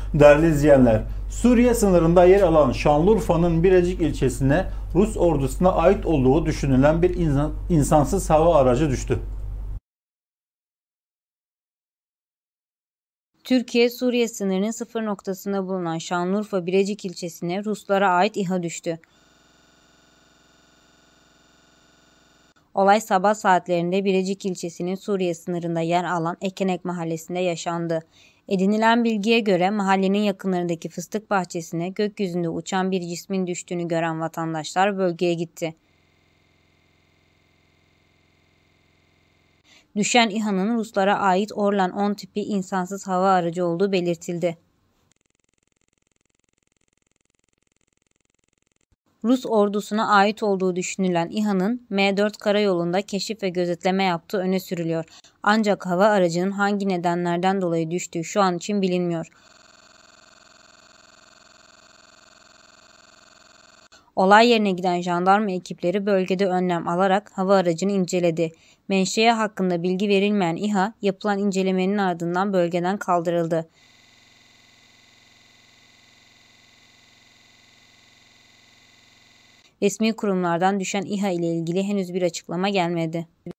Değerli izleyenler, Suriye sınırında yer alan Şanlıurfa'nın Birecik ilçesine Rus ordusuna ait olduğu düşünülen bir insansız hava aracı düştü. Türkiye-Suriye sınırının sıfır noktasında bulunan Şanlıurfa Birecik ilçesine Ruslara ait İHA düştü. Olay sabah saatlerinde Birecik ilçesinin Suriye sınırında yer alan Ekenek mahallesinde yaşandı. Edinilen bilgiye göre mahallenin yakınlarındaki fıstık bahçesine gökyüzünde uçan bir cismin düştüğünü gören vatandaşlar bölgeye gitti. Düşen İHA'nın Ruslara ait Orlan 10 tipi insansız hava aracı olduğu belirtildi. Rus ordusuna ait olduğu düşünülen İHA'nın M4 karayolunda keşif ve gözetleme yaptığı öne sürülüyor. Ancak hava aracının hangi nedenlerden dolayı düştüğü şu an için bilinmiyor. Olay yerine giden jandarma ekipleri bölgede önlem alarak hava aracını inceledi. Menşei hakkında bilgi verilmeyen İHA, yapılan incelemenin ardından bölgeden kaldırıldı. Resmi kurumlardan düşen İHA ile ilgili henüz bir açıklama gelmedi.